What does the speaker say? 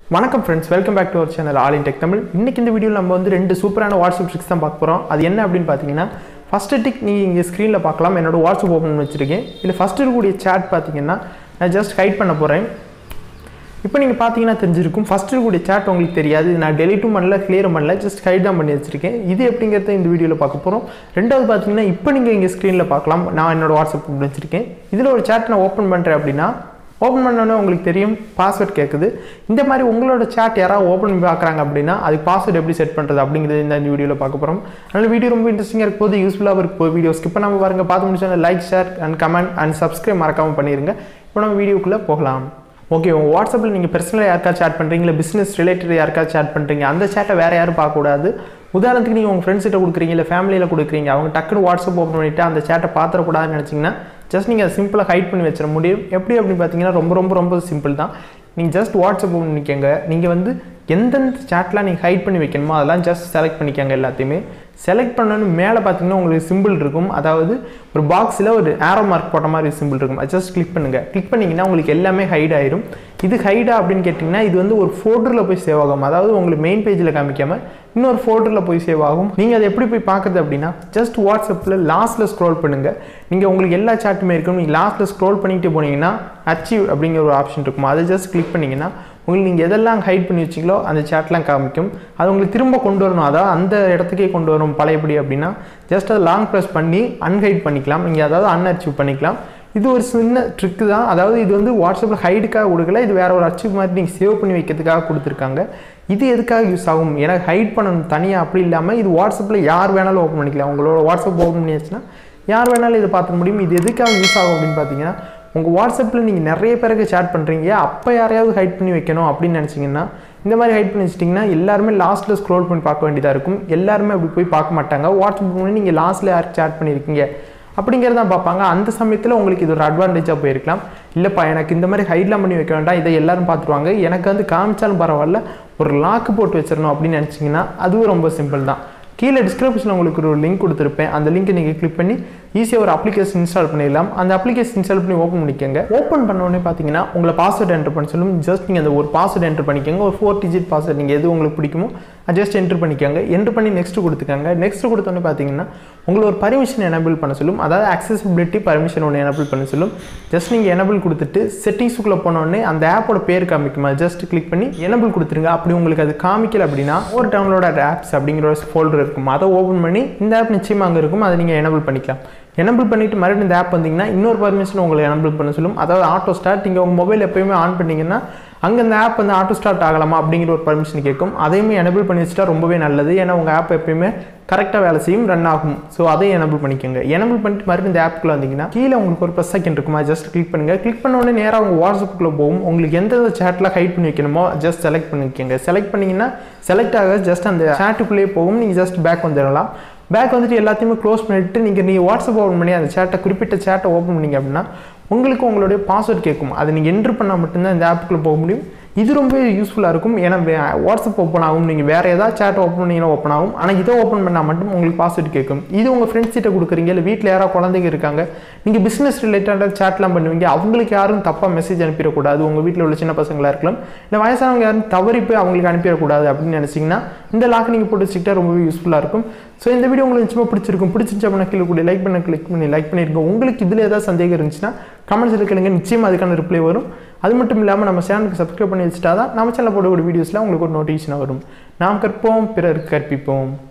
வணக்கம் friends, welcome back to our channel all in tech Tamil. இன்னைக்கு இந்த வீடியோவில் நம்ம வந்து ரெண்டு சூப்பரான வாட்ஸ்அப் ட்ரிக்ஸ் தான் பார்க்க போகிறோம். அது என்ன அப்படின்னு பார்த்தீங்கன்னா, ஃபஸ்ட்டு டிக் நீங்கள் இங்கே ஸ்க்ரீனில் பார்க்கலாம். என்னோட வாட்ஸ்அப் ஓப்பன் பண்ணி வச்சுருக்கேன். இல்லை ஃபஸ்ட்டு இருக்கக்கூடிய சேட் பார்த்தீங்கன்னா நான் ஜஸ்ட் ஹைட் பண்ண போகிறேன். இப்போ நீங்கள் பார்த்தீங்கன்னா தெரிஞ்சிருக்கும், ஃபஸ்ட்டு இருக்கக்கூடிய சேட் உங்களுக்கு தெரியாது. நான் டெலிட்டும் பண்ணல, கிளியரும் பண்ணல, ஜஸ்ட் ஹைட் தான் பண்ணி வச்சுருக்கேன். இது எப்படிங்கிறத இந்த வீடியோவில் பார்க்க போகிறோம். ரெண்டாவது பார்த்தீங்கன்னா, இப்போ நீங்கள் இங்கே ஸ்க்ரீனில் பார்க்கலாம், நான் என்னோட வாட்ஸ்அப் ஓப்பன் வச்சுருக்கேன். இதில் ஒரு சேட் நான் ஓப்பன் பண்ணுறேன் அப்படின்னா, ஓப்பன் பண்ணோன்னே உங்களுக்கு தெரியும் பாஸ்வேர்ட் கேட்குது. இந்த மாதிரி உங்களோட சேட் யாராவது ஓப்பன் பண்ணி பார்க்குறாங்க அப்படின்னா அதுக்கு பாஸ்வேர்ட் எப்படி செட் பண்ணுறது அப்படிங்கிறது இந்த வீடியோவில் பார்க்க போகிறோம். அதனால் வீடியோ ரொம்ப இன்ட்ரெஸ்டிங்காக இருக்கும் போது, யூஸ்ஃபுல்லாக இருக்கும் வீடியோ ஸ்கிப் பண்ணாமல் பாருங்கள். பார்த்து முடிச்சோன்னா like, share and comment and subscribe மறக்காமல் பண்ணிடுங்க. இப்போ நம்ம வீடியோக்குள்ளே போகலாம். ஓகே, உங்கள் வாட்ஸ்அப்பில் நீங்கள் பர்சனலாக யாருக்காவது சேட் பண்ணுறீங்க, இல்லை பிஸ்னஸ் ரிலேட்டட் யாருக்காவது சேட் பண்ணுறீங்க, அந்த சேட்டை வேறு யாரும் பார்க்கக்கூடாது. உதாரணத்துக்கு நீங்கள் உங்கள் ஃப்ரெண்ட்ஸ்கிட்ட கொடுக்குறீங்க, இல்லை ஃபேமிலியில் கொடுக்குறீங்க, அவங்க டக்குனு வாட்ஸ்அப் ஓப்பன் பண்ணிவிட்டு அந்த சேட்டை பார்த்துடக்கூடாதுன்னு நினச்சிங்கன்னா ஜஸ்ட் நீங்கள் அதை சிம்பிளாக ஹைட் பண்ணி வச்சிட முடியும். எப்படி அப்படின்னு பார்த்தீங்கன்னா ரொம்ப சிம்பிள் தான். நீங்கள் ஜஸ்ட் வாட்ஸ்அப் ஓப்பன் பண்ணிக்கோங்க. நீங்கள் வந்து எந்தெந்த சேட்லாம் நீங்கள் ஹைட் பண்ணி வைக்கணுமோ அதெல்லாம் ஜஸ்ட் செலக்ட் பண்ணிக்கோங்க. எல்லாத்தையுமே செலக்ட் பண்ணணும்னு மேலே பார்த்தீங்கன்னா உங்களுக்கு சிம்பிள் இருக்கும். அதாவது ஒரு பாக்ஸில் ஒரு ஆரோ மார்க் போட்ட மாதிரி சிம்பிள் இருக்கும். அது ஜஸ்ட் கிளிக் பண்ணுங்கள். கிளிக் பண்ணிங்கன்னா உங்களுக்கு எல்லாமே ஹைட் ஆயிரும். இது ஹைடா அப்படின்னு கேட்டிங்கன்னா, இது வந்து ஒரு ஃபோல்டரில் போய் சேவ் ஆகும். அதாவது உங்களுக்கு மெயின் பேஜில் காமிக்காமல் இன்னொரு ஃபோல்டரில் போய் சேவ் ஆகும். நீங்கள் அதை எப்படி போய் பார்க்குறது அப்படின்னா, ஜஸ்ட் வாட்ஸ்அப்பில் லாஸ்ட்டில் ஸ்க்ரோல் பண்ணுங்கள். நீங்கள் உங்களுக்கு எல்லா சேட்டுமே இருக்கும். நீங்கள் லாஸ்ட்டில் ஸ்க்ரோல் பண்ணிக்கிட்டு போனீங்கன்னா அச்சீவ் அப்படிங்கிற ஒரு ஆப்ஷன் இருக்கும். அதை ஜஸ்ட் கிளிக் பண்ணிங்கன்னா உங்களுக்கு நீங்கள் எதெல்லாம் ஹைட் பண்ணி வச்சிங்களோ அந்த சேட்லாம் காமிக்கும். அது உங்களுக்கு திரும்ப கொண்டு வரணும், அதாவது அந்த இடத்துக்கே கொண்டு வரும் பழையபடி அப்படின்னா ஜஸ்ட் அதை லாங் ப்ரெஸ் பண்ணி அன்ஹைட் பண்ணிக்கலாம். நீங்கள் அதாவது அன்அச்சீவ் பண்ணிக்கலாம். இது ஒரு சின்ன ட்ரிக்கு தான். அதாவது இது வந்து வாட்ஸ்அப்பில் ஹைடுக்காக கொடுக்கல, இது வேறு ஒரு அச்சீவ் மாதிரி நீங்கள் சேவ் பண்ணி வைக்கிறதுக்காக கொடுத்துருக்காங்க. இது எதுக்காக யூஸ் ஆகும், ஏன்னா ஹைட் பண்ணணும் தனியாக அப்படி இல்லாமல் இது வாட்ஸ்அப்பில் யார் வேணாலும் ஓப்பன் பண்ணிக்கலாம். உங்களோட வாட்ஸ்அப் ஓப்பன் பண்ணியாச்சுன்னா யார் வேணாலும் இதை பார்த்துக்க முடியும். இது எதுக்காக யூஸ் ஆகும் அப்படின்னு பார்த்தீங்கன்னா, உங்கள் வாட்ஸ்அப்பில் நீங்கள் நிறைய பேருக்கு சேட் பண்ணுறீங்க, அப்போ யாரையாவது ஹைட் பண்ணி வைக்கணும் அப்படின்னு நினச்சிங்கன்னா இந்த மாதிரி ஹைட் பண்ணி வச்சிட்டிங்கன்னா எல்லாருமே லாஸ்ட்டில் ஸ்க்ரோல் பண்ணி பார்க்க வேண்டியதாக இருக்கும். எல்லாருமே அப்படி போய் பார்க்க மாட்டாங்க. வாட்ஸ்அப் பண்ணி நீங்கள் லாஸ்ட்டில் யாருக்கு சேட் பண்ணியிருக்கீங்க அப்படிங்கிறதான் பார்ப்பாங்க. அந்த சமயத்தில் உங்களுக்கு இது ஒரு அட்வான்டேஜாக போயிருக்கலாம். இல்லைப்பா, எனக்கு இந்த மாதிரி ஹைட்லாம் பண்ணி வைக்க வேண்டாம், இதை எல்லாரும் பார்த்துருவாங்க, எனக்கு வந்து காமிச்சாலும் பரவாயில்ல, ஒரு லாக்கு போட்டு வச்சிடணும் அப்படின்னு நினச்சிங்கன்னா அதுவும் ரொம்ப சிம்பிள் தான். கீழே டிஸ்கிரிப்ஷனில் உங்களுக்கு ஒரு லிங்க் கொடுத்துருப்பேன். அந்த லிங்க்கை நீங்கள் கிளிக் பண்ணி ஈஸியாக ஒரு அப்ளிகேஷன் இன்ஸ்டால் பண்ணிடலாம். அந்த அப்ளிகேஷன் இன்ஸ்டால் பண்ணி ஓப்பன் பண்ணிக்கோங்க. ஓப்பன் பண்ணோடனே பார்த்தீங்கன்னா உங்களை பாஸ்வேர்டு என்ட்ரு பண்ண சொல்லும். ஜஸ்ட் நீங்கள் அந்த ஒரு பாஸ்வேர்டு என்ட்ரு பண்ணிக்கோங்க. ஒரு 4 டிஜிட் பாஸ்வேர்டு நீங்கள் எது உங்களுக்கு பிடிக்குமோ ஜஸ்ட் என்ட்ரு பண்ணிக்கோங்க. என்ட்ரு பண்ணி நெக்ஸ்ட் கொடுத்துக்கோங்க. நெக்ஸ்ட் கொடுத்தோன்னே பார்த்தீங்கன்னா உங்களை ஒரு பர்மிஷன் எனேபிள் பண்ண சொல்லும். அதாவது அக்சசிபிலிட்டி பர்மிஷன் ஒன்று எனேபிள் பண்ண சொல்லும். ஜஸ்ட் நீங்கள் எனேபிள் கொடுத்துட்டு செட்டிங்ஸுக்குள்ளே போனோடனே அந்த ஆப்போட பேர் காமிக்குமா, ஜஸ்ட் கிளிக் பண்ணி எனேபிள் கொடுத்துருங்க. அப்படி உங்களுக்கு அது காமிக்கல அப்படின்னா ஒரு டவுன்லோட் ஆப்ஸ் அப்படிங்கிற ஒரு ஃபோல்டர் இருக்கும். அதை ஓப்பன் பண்ணி இந்த ஆப் நிச்சயமாக அங்கே இருக்கும், அதை நீங்கள் எனேபிள் பண்ணிக்கலாம். எனேபிள் பண்ணிவிட்டு மறுபடியும் இந்த ஆப் வந்தீங்கன்னா இன்னொரு பர்மிஷன் உங்களை எனேபிள் பண்ண சொல்லும். அதாவது ஆட்டோ ஸ்டார்ட். நீங்கள் உங்கள் மொபைல் எப்போயுமே ஆன் பண்ணிங்கன்னா அங்கே இந்த ஆப் வந்து ஆட்டோ ஸ்டார்ட் ஆகலாமா அப்படிங்கிற ஒரு பர்மிஷன் கேட்கும். அதையுமே எனேபிள் பண்ணி வச்சுட்டா ரொம்பவே நல்லது. ஏன்னா உங்கள் ஆப் எப்பயுமே கரெக்டாக வேலை செய்யும், ரன் ஆகும். ஸோ அதையும் எனேபிள் பண்ணிக்கோங்க. எனேபிள் பண்ணிட்டு மறுபடியும் இந்த ஆப்புக்குள்ளே வந்தீங்கன்னா கீழே உங்களுக்கு ஒரு ப்ளஸ் ஐக்கன் இருக்குமா, ஜஸ்ட் கிளிக் பண்ணுங்கள். கிளிக் பண்ண உடனே நேராக உங்கள் வாட்ஸ்அப்புக்குள்ளே போகும். உங்களுக்கு எந்த சேட்டில் ஹைட் பண்ணி வைக்கணுமோ ஜஸ்ட் செலக்ட் பண்ணிக்கோங்க. செலக்ட் பண்ணிங்கன்னா செலக்ட் ஆக ஜஸ்ட் அந்த சேட்டுக்குள்ளேயே போகும். நீங்கள் ஜஸ்ட் பேக் வந்துடலாம். பேக் வந்துட்டு எல்லாத்தையுமே க்ளோஸ் பண்ணிவிட்டு நீங்கள் வாட்ஸ்அப் ஓப்பன் பண்ணி அந்த சேட்டை குறிப்பிட்ட சேட்டை ஓப்பன் பண்ணிங்க அப்படின்னா உங்களுக்கு உங்களுடைய பாஸ்வேர்ட் கேட்கும். அதை நீங்கள் என்ட்ரு பண்ணால் மட்டும்தான் இந்த ஆப்புக்குள்ளே போக முடியும். இது ரொம்ப யூஸ்ஃபுல்லாக இருக்கும். ஏன்னா வாட்ஸ்அப் ஓப்பன் ஆகும், நீங்கள் வேறு ஏதாவது சேட் ஓப்பன் பண்ணிங்கன்னா ஓப்பன் ஆகும். ஆனால் இதை ஓப்பன் பண்ணால் மட்டும் உங்களுக்கு பாஸ்வேர்ட் கேட்கும். இது உங்கள் ஃப்ரெண்ட்ஸ் கிட்ட கொடுக்குறீங்க, இல்லை வீட்டில் யாராவது குழந்தைங்க இருக்காங்க, நீங்கள் பிஸ்னஸ் ரிலேட்டடாக சேட்லாம் பண்ணுவீங்க, அவங்களுக்கு யாரும் தப்பாக மெசேஜ் அனுப்பிடக்கூடாது. உங்கள் வீட்டில் உள்ள சின்ன பசங்களாக இருக்கலாம், இல்லை வயசானவங்க யாரும் தவறி போய் அவங்களுக்கு அனுப்பிடக்கூடாது அப்படின்னு நினச்சிங்கன்னா இந்த லாக் நீங்கள் போட்டு வச்சுக்கிட்டா ரொம்பவே யூஸ்ஃபுல்லாக இருக்கும். ஸோ இந்த வீடியோ உங்களுக்கு நிச்சயமாக பிடிச்சிருந்துச்சு அப்படின்னா கீழே கூட லைக் பண்ண கிளிக் பண்ணி லைக் பண்ணியிருக்கோம். உங்களுக்கு இதில் ஏதாவது சந்தேகம் இருந்துச்சுன்னா கமெண்ட்ஸில் கேளுங்க, நிச்சயமாக அதுக்கான ரிப்ளை வரும். அது மட்டும் இல்லாமல் நம்ம சேனலுக்கு சப்ஸ்கிரைப் பண்ணி வச்சுட்டா தான் நம்ம சேனல் போடக்கூடிய வீடியோஸில் உங்களுக்கு ஒரு நோட்டிஃபிகேஷன் வரும். நாம் கற்போம், பிறர் கற்பிப்போம்.